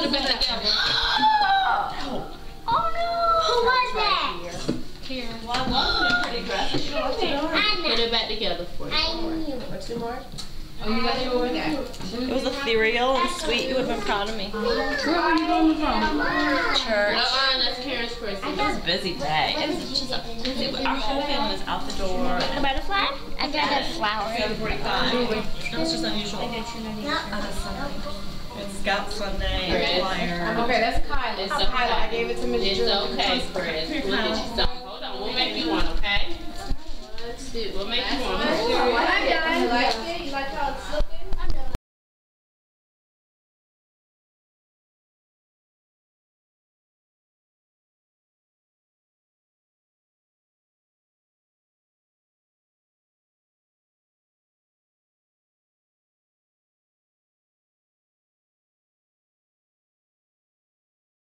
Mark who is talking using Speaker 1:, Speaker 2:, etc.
Speaker 1: it back together.
Speaker 2: Oh no! Who was that?
Speaker 1: Here.
Speaker 3: Well, I wasn't pretty aggressive. She lost it already.
Speaker 1: Put it back together for you.
Speaker 2: I knew.
Speaker 3: Or two more? Oh, you got yours?
Speaker 4: It was ethereal and sweet. You would have been proud of me.
Speaker 1: Where are you going from?
Speaker 4: Church.
Speaker 1: That's Karen's Christmas.
Speaker 4: It was a busy day. It was just busy. Our whole family was out the door.
Speaker 2: A butterfly? I got a flower.
Speaker 4: 7:45. That was just unusual. It's Scout Sunday and choir.
Speaker 3: Okay, that's Kyla. It's Kyla. I gave it to Miss
Speaker 1: It's
Speaker 3: Julie.
Speaker 1: okay, Chris. We'll get you some. Hold on. We'll make you one, okay? Let's see. We'll make you one.
Speaker 3: I'm done.